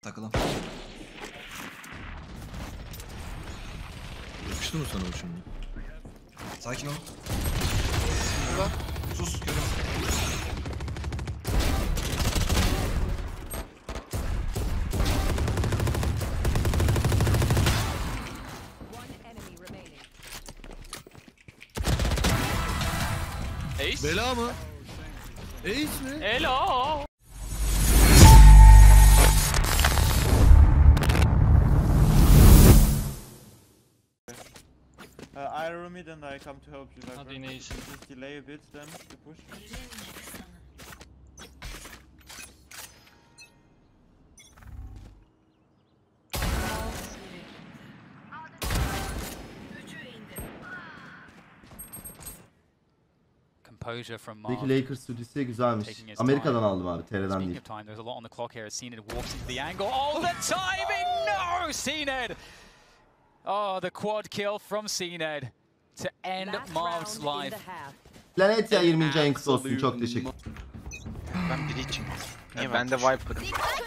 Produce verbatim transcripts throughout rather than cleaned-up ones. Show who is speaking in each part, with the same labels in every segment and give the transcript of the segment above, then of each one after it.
Speaker 1: Takılım.
Speaker 2: Yakıştı mı sana o şimdi?
Speaker 1: Sakin ol. Sus görüm.
Speaker 3: Ace?
Speaker 2: Bela mı? Ace mi?
Speaker 3: Hello.
Speaker 4: Uh, I roam mid and I come to help you. Like,
Speaker 3: Hadi neyse.
Speaker 4: just delay a bit then to push.
Speaker 5: Composure from
Speaker 6: Peki
Speaker 5: Marv.
Speaker 6: Lakers stüdyosu güzelmiş. Amerika'dan aldım abi, T R'den
Speaker 5: Speaking
Speaker 6: değil.
Speaker 5: of time, there's a lot on the clock here as Cned walks into the angle. Oh, the timing! No, Cned! Oh, the quad kill from Cned to end Marv's life.
Speaker 6: Planet ya yirminci ayın kutlu olsun. Çok teşekkür.
Speaker 7: Ben biri için. Ya ben de Viper'ım.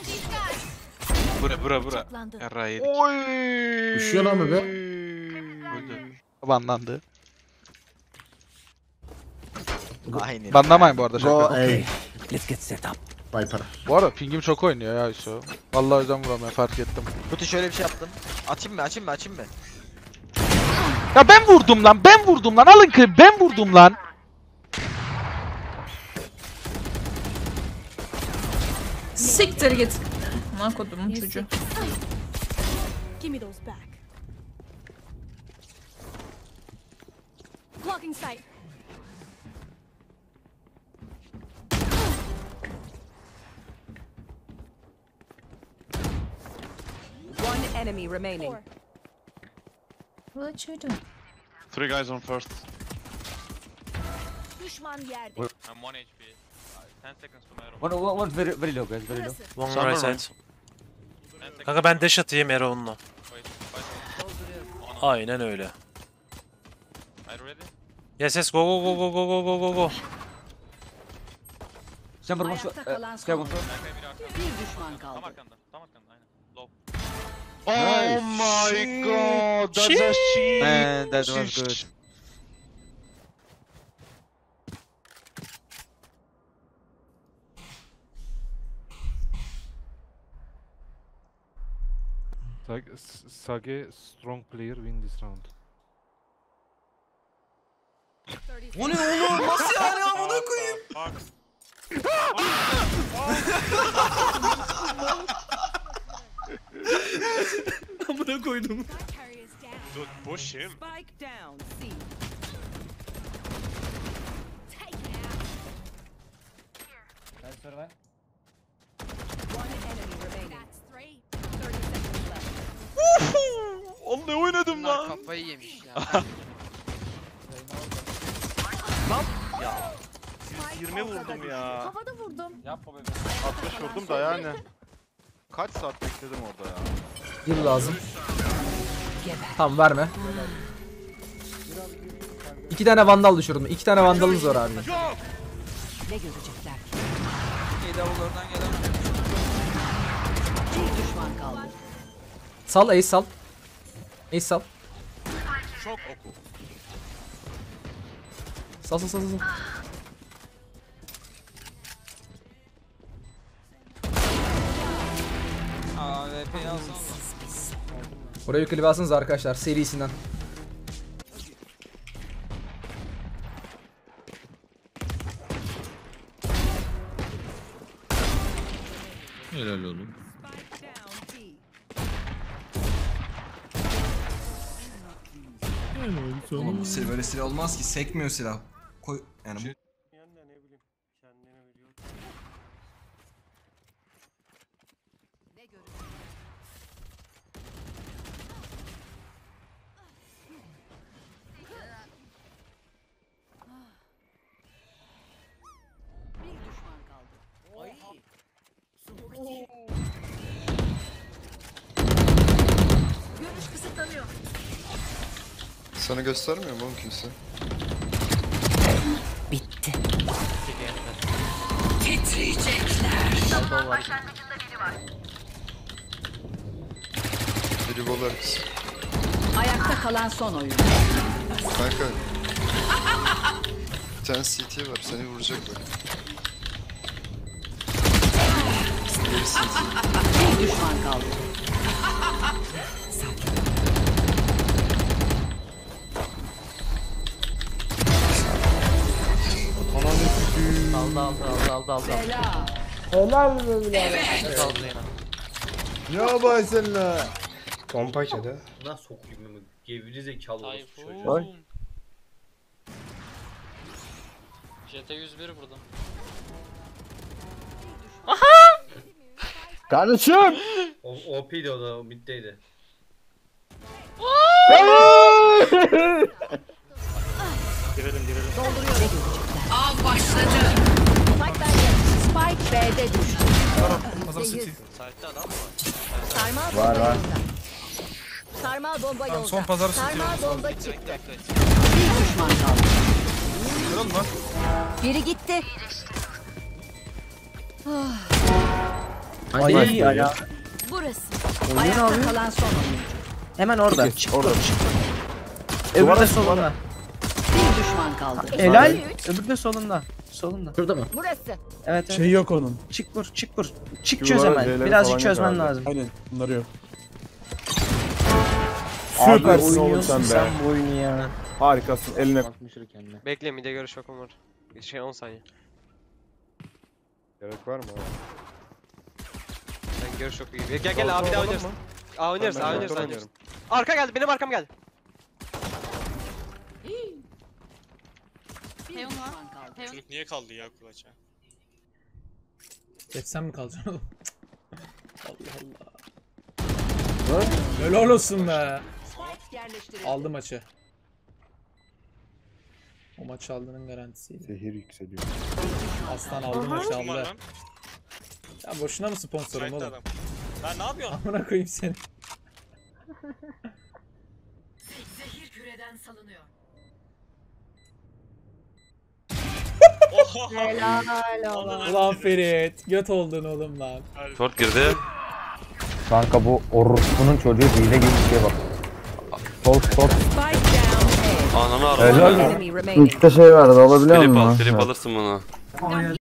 Speaker 7: Bura bura bura. Yarra yedik. Oy.
Speaker 2: Üşüyor lan be.
Speaker 7: Öldü. Banlandı.
Speaker 8: Aynen.
Speaker 7: Banlamayın bu arada.
Speaker 6: Go
Speaker 7: Şaka.
Speaker 6: ey.
Speaker 8: Let's get set up.
Speaker 6: Viper.
Speaker 7: Bu arada pingim çok oynuyor ya Hüso. Vallahi o yüzden vuramıyorum, fark ettim.
Speaker 8: Kutu şöyle bir şey yaptım. Açayım mı açayım mı açayım mı?
Speaker 7: Ya ben vurdum lan, ben vurdum lan. Alın klip, ben vurdum lan.
Speaker 9: Siktir git. Ne kodumun çocuğu.
Speaker 10: Give me those back. Blocking sight.
Speaker 11: One enemy remaining.
Speaker 9: Bu çocuğu.
Speaker 4: Three guys on first.
Speaker 10: Düşman yerde.
Speaker 3: I'm one H P. ten seconds to my room.
Speaker 8: One, one, one very, very low guys, very low.
Speaker 4: One right side. Kanka ben dash atayım Eron'la.
Speaker 3: Wait, five.
Speaker 4: Aynen öyle.
Speaker 3: Are you ready?
Speaker 4: Yes yes go go go go go go go go go.
Speaker 8: Chamber one shot.
Speaker 11: Ayakta kalan
Speaker 8: Uh, sky one
Speaker 11: son.
Speaker 8: shot.
Speaker 11: Bir düşman kaldı.
Speaker 3: Tam arkanda. Tam arkanda aynen. Low.
Speaker 7: Oh my god, that's a shit.
Speaker 8: Man, that was good.
Speaker 4: Sage strong player win this round.
Speaker 1: O ne oğlum? Nasıl yani amına koyayım?
Speaker 2: Amına koydum.
Speaker 4: Dude, push him.
Speaker 11: Spike down. C. One enemy remaining.
Speaker 10: That's three.
Speaker 11: thirty seconds left.
Speaker 7: Oğlum ne oynadım lan?
Speaker 8: Kafayı yemiş ya.
Speaker 4: yirmi vurdum ya.
Speaker 9: Havada vurdum.
Speaker 4: altmış vurdum da yani. Kaç saat bekledim orada ya.
Speaker 2: Yıl lazım. Tamam verme. İki tane vandal düşürdüm. İki tane vandalınız var abi.
Speaker 11: Ne görecekler? Bir düşman kaldı.
Speaker 2: Sal Ace sal. Ace sal.
Speaker 4: Çok oku.
Speaker 2: Sal sal sal sal. Burayı klip alsınız arkadaşlar serisinden. Helal oğlum.
Speaker 11: Spike down. B.
Speaker 1: Oğlum bu silah böyle silah olmaz ki. Sekmiyor silah. Koy yani bu.
Speaker 11: Ne görecekler? Bir düşman kaldı. Ay.
Speaker 9: Görüş kısıtlanıyor.
Speaker 4: Sana göstermiyor mu oğlum kimse?
Speaker 11: Bitti. Titriyecekler.
Speaker 4: Livolarız.
Speaker 11: Ayakta kalan son oyun.
Speaker 4: Kanka. Bir tane C T var, seni vuracak bak. Diğeri C T.
Speaker 11: Bir düşman kaldı.
Speaker 8: Aldı aldı aldı aldı aldı.
Speaker 11: Selam.
Speaker 8: Helal be birader. Aldı yine.
Speaker 12: Ne yapay seninle?
Speaker 8: Pompa içedi.
Speaker 12: Nasıl sokayım mı? Gevri zekalı olsun çocuğu.
Speaker 3: Tayfun. J T yüz bir burada.
Speaker 12: Kardeşim! O, O P'di o da, middeydi.
Speaker 3: Girelim girelim.
Speaker 11: Dolduruyor. Av başladı. Spike B'de. Spike B'de düştü.
Speaker 1: Pazar city.
Speaker 3: Site'de adam mı var?
Speaker 11: Sarmal
Speaker 6: Var,
Speaker 11: bomba
Speaker 6: var.
Speaker 11: yolda. Sarmal bomba
Speaker 1: Tamam,
Speaker 11: yolda.
Speaker 1: son pazar city.
Speaker 11: Sarmal bomba çıktı.
Speaker 3: Bekle bekle.
Speaker 11: Bir düşman kaldı.
Speaker 1: Kıralım lan.
Speaker 11: Biri gitti.
Speaker 8: Ay ya.
Speaker 11: Burası.
Speaker 8: Oyun
Speaker 11: Ayakta
Speaker 8: abi.
Speaker 11: kalan son oyun.
Speaker 8: Hemen orada. Çık orada.
Speaker 12: Duvara
Speaker 8: Öbürü de solunda.
Speaker 11: Bir düşman kaldı.
Speaker 8: Helal. Öbürü de solunda. Solunda.
Speaker 2: Şurada mı?
Speaker 11: Burası.
Speaker 8: Evet evet.
Speaker 12: Şey yok onun.
Speaker 8: Çık vur çık vur. Çık
Speaker 12: Q'lara,
Speaker 8: çöz hemen.
Speaker 12: C'lere
Speaker 8: Birazcık
Speaker 12: falan
Speaker 8: çözmen
Speaker 12: yok abi.
Speaker 8: lazım.
Speaker 12: Aynen bunları yok.
Speaker 8: Abi
Speaker 12: Süpersin oğlum
Speaker 8: oynuyorsun
Speaker 12: sen be.
Speaker 8: sen bu oyunu ya.
Speaker 12: Harikasın eline.
Speaker 3: Bekle mide görüş vakum var. Şey on saniye.
Speaker 4: Gerek var mı abi?
Speaker 3: Ben görüş çok iyi. Gel gel abi de oynarız. Aa oynarız
Speaker 4: Ben
Speaker 3: aa oynarız
Speaker 4: reaktör
Speaker 3: oynarız.
Speaker 4: oynuyorum.
Speaker 3: Arka geldi benim arkam geldi.
Speaker 11: Bir düşman kaldı.
Speaker 3: Çocuk niye kaldı ya kulaça?
Speaker 2: Geçsem mi kalacaksın oğlum? Allah Allah. Helal olsun be.
Speaker 11: Spike yerleştirildi.
Speaker 2: Aldı maçı. O maçı aldığının garantisiydi.
Speaker 12: Zehir yükseliyor.
Speaker 2: Aslan aldı maçı aldı. Ya boşuna mı sponsorum oğlum?
Speaker 3: Ben ne yapıyorsun?
Speaker 2: Amına koyayım seni.
Speaker 11: Zehir küreden salınıyor. Helal.
Speaker 2: Ulan Ferit. Göt oldun oğlum lan.
Speaker 3: Short girdi.
Speaker 8: Kanka bu orospunun çocuğu hile gibi bir şeye bak. Sol sol.
Speaker 11: Spike down.
Speaker 3: Ananı
Speaker 8: Helal.
Speaker 11: Enemy remaining.
Speaker 12: şey vardı alabiliyor
Speaker 3: Trip al, trip alırsın bunu.